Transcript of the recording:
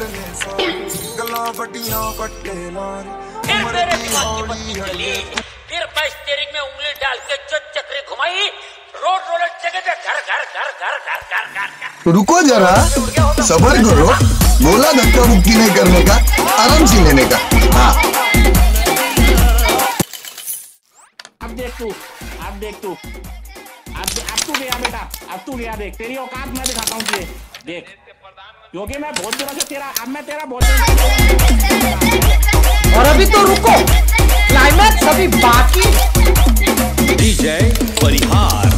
फिर मैं स्टीयरिंग में उंगली डाल के जो चक्री घुमाई, रोड रोलर जगह पे घर घर घर घर घर घर घर। रुको जरा, सब्र करो। बोला धक्का मुक्की नहीं करने का, आराम से लेने का। हाँ अब देख तू, अब तू गया बेटा, अब तू गया। देख तेरी औकात मैं दिखाता हूँ तुझे, देख। क्योंकि मैं बहुत दिनों से तेरा, अब मैं तेरा बहुत और अभी तो रुको, क्लाइमैक्स अभी बाकी। डीजे परिहार।